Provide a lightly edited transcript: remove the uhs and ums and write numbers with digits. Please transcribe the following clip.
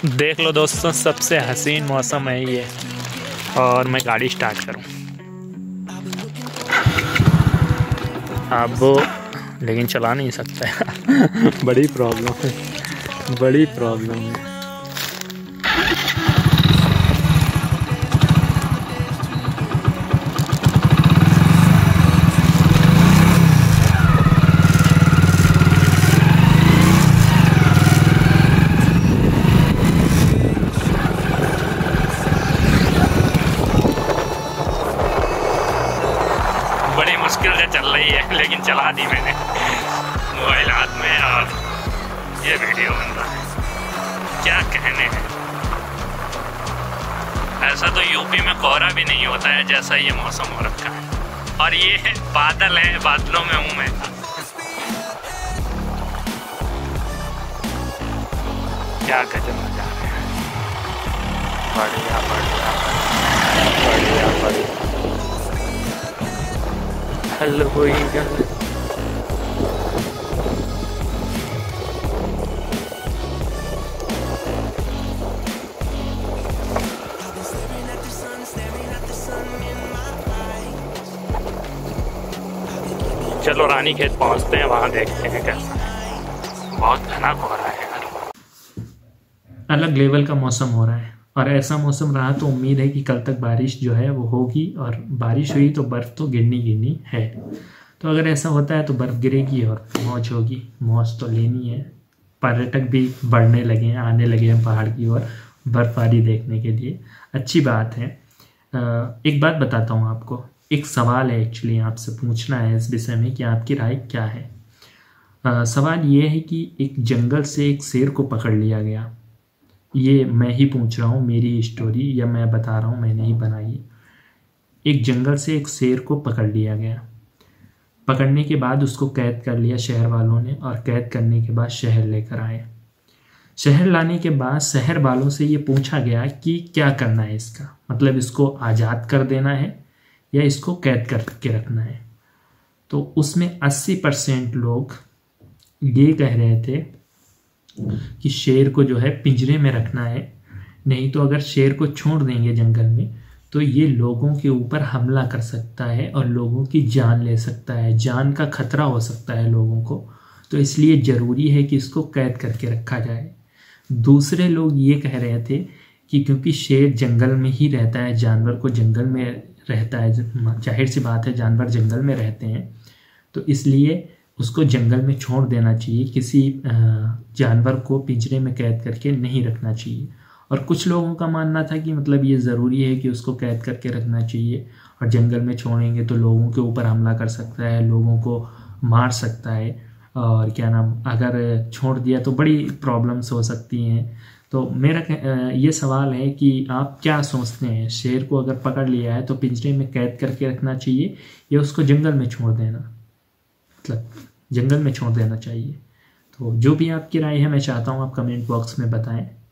देख लो दोस्तों, सबसे हसीन मौसम है ये। और मैं गाड़ी स्टार्ट करूं अब, लेकिन चला नहीं सकता है। बड़ी प्रॉब्लम है, बड़ी प्रॉब्लम है। बड़ी मुश्किल से चल रही है, लेकिन चला दी मैंने मोबाइल हाथ में और ये वीडियो बन रहा है। क्या कहने हैं, ऐसा तो यूपी में कोहरा भी नहीं होता है जैसा ये मौसम हो रखा है। और ये बादल है, बादलों में हूँ मैं। क्या गजब मजा है। बढ़िया बढ़िया बढ़िया बढ़िया। हेलो चलो रानी खेत पहुंचते हैं, वहां देखते हैं कैसा है। बहुत घना कोहरा है यार, अलग लेवल का मौसम हो रहा है। और ऐसा मौसम रहा तो उम्मीद है कि कल तक बारिश जो है वो होगी, और बारिश हुई तो बर्फ़ तो गिरनी है। तो अगर ऐसा होता है तो बर्फ़ गिरेगी और मौज होगी। मौज तो लेनी है। पर्यटक भी बढ़ने लगे हैं, आने लगे हैं पहाड़ की ओर बर्फ़बारी देखने के लिए। अच्छी बात है। एक बात बताता हूँ आपको, एक सवाल है एक्चुअली आपसे पूछना है इस विषय में कि आपकी राय क्या है। सवाल ये है कि एक जंगल से एक शेर को पकड़ लिया गया। ये मैं ही पूछ रहा हूँ, मेरी स्टोरी, या मैं बता रहा हूँ, मैंने ही बनाई। एक जंगल से एक शेर को पकड़ लिया गया। पकड़ने के बाद उसको कैद कर लिया शहर वालों ने, और कैद करने के बाद शहर लेकर आए। शहर लाने के बाद शहर वालों से ये पूछा गया कि क्या करना है इसका, मतलब इसको आज़ाद कर देना है या इसको कैद करके रखना है। तो उसमें 80% लोग ये कह रहे थे कि शेर को जो है पिंजरे में रखना है, नहीं तो अगर शेर को छोड़ देंगे जंगल में तो ये लोगों के ऊपर हमला कर सकता है और लोगों की जान ले सकता है, जान का खतरा हो सकता है लोगों को। तो इसलिए ज़रूरी है कि इसको कैद करके रखा जाए। दूसरे लोग ये कह रहे थे कि क्योंकि शेर जंगल में ही रहता है, जानवर को जंगल में रहता है, जाहिर सी बात है जानवर जंगल में रहते हैं, तो इसलिए उसको जंगल में छोड़ देना चाहिए, किसी जानवर को पिंजरे में कैद करके नहीं रखना चाहिए। और कुछ लोगों का मानना था कि मतलब ये ज़रूरी है कि उसको कैद करके रखना चाहिए, और जंगल में छोड़ेंगे तो लोगों के ऊपर हमला कर सकता है, लोगों को मार सकता है, और क्या नाम, अगर छोड़ दिया तो बड़ी प्रॉब्लम्स हो सकती हैं। तो मेरा ये सवाल है कि आप क्या सोचते हैं, शेर को अगर पकड़ लिया है तो पिंजरे में कैद करके रखना चाहिए या उसको जंगल में छोड़ देना, मतलब जंगल में छोड़ देना चाहिए। तो जो भी आपकी राय है मैं चाहता हूँ आप कमेंट बॉक्स में बताएं।